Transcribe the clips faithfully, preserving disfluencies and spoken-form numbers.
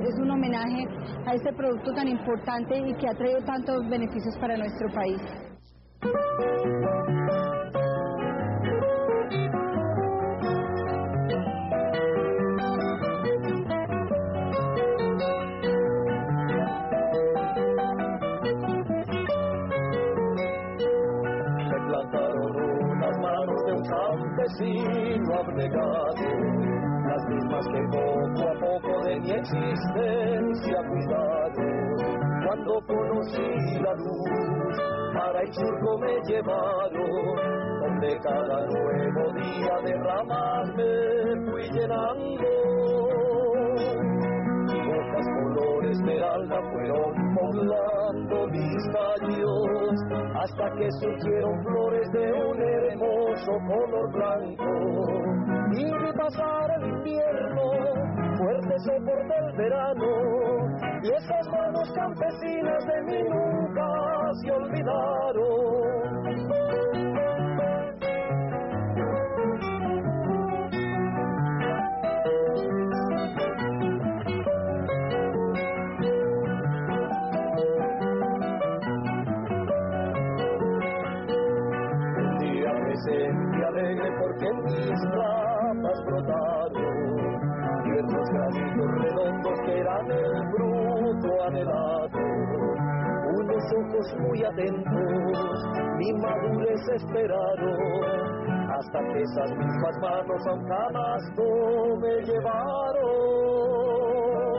es un homenaje a este producto tan importante y que ha traído tantos beneficios para nuestro país. Campesino abnegado, las mismas que poco a poco de mi existencia cuidaron. Cuando conocí la luz, para el surco me llevaron, donde cada nuevo día de ramas me fui llenando. Hojas color esmeralda fueron poblando mis tallos, hasta que surgieron flores de un hermoso color blanco. Y vi pasar el invierno, fuerte soporte el verano, y esas manos campesinas de mí nunca se olvidaron. Sentí alegre porque mis ramas brotaron tiernos granitos redondos que eran el fruto anhelado. Unos ojos muy atentos mi madurez esperaron, hasta que esas mismas manos a un canasto me llevaron.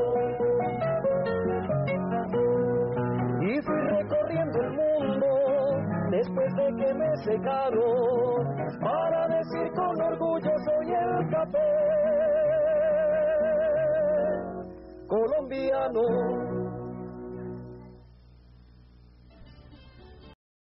Y fui recorriendo el mundo después de que me secaron, para decir con orgullo soy el café colombiano.